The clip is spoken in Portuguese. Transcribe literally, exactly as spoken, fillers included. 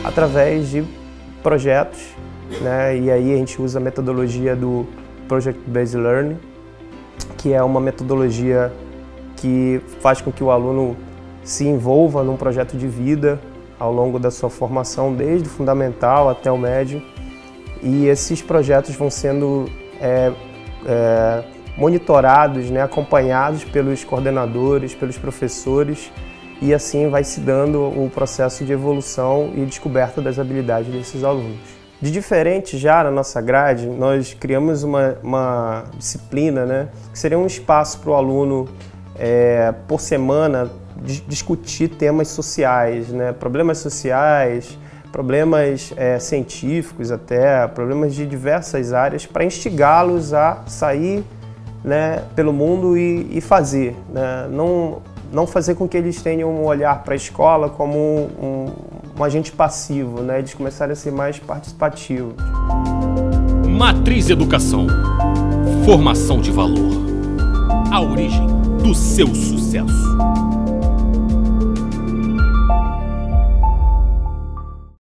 através de projetos, né? E aí a gente usa a metodologia do Project Based Learning, que é uma metodologia que faz com que o aluno se envolva num projeto de vida ao longo da sua formação, desde o fundamental até o médio. E esses projetos vão sendo é, é, monitorados, né, acompanhados pelos coordenadores, pelos professores, e assim vai se dando o processo de evolução e descoberta das habilidades desses alunos. De diferente já na nossa grade, nós criamos uma, uma disciplina, né, que seria um espaço para o aluno, é, por semana, discutir temas sociais, né, problemas sociais, problemas é, científicos até, problemas de diversas áreas, para instigá-los a sair, né, pelo mundo e, e fazer, né, não, não fazer com que eles tenham um olhar para a escola como um, um agente passivo, né, eles começarem a ser mais participativos. Matriz Educação. Formação de valor. A origem do seu sucesso.